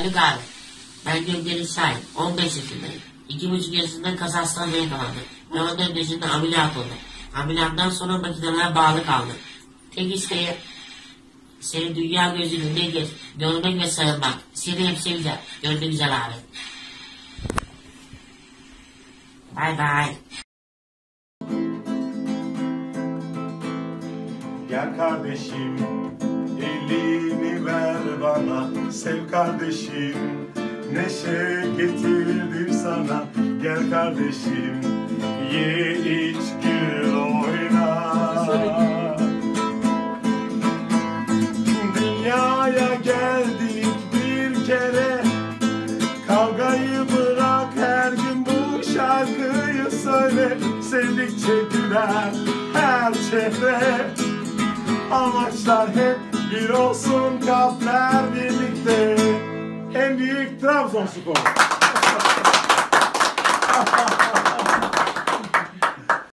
Ali Galip. Ben Gökdeniz Şahin. 15 yaşındayım. 2,5 yaşında Kazakistan'da yakalandım. Ve 14 yaşında ameliyat oldum. Ameliyattan sonra makinelere bağlı kaldım. Tek isteğim seni dünya gözünde görmek ve sarılmak. Seni hep seveceğim. Gördüğün güzel abi. Bye bye. Gel kardeşim, elini ver bana, sev kardeşim, neşe getirdim sana. Gel kardeşim, ye iç gül oyna. Dünyaya geldik bir kere, kavgayı bırak, her gün bu şarkıyı söyle. Sevdikçe güler her çehre, amaçlar hep bir olsun, kalpler birlikte. En büyük Trabzonspor.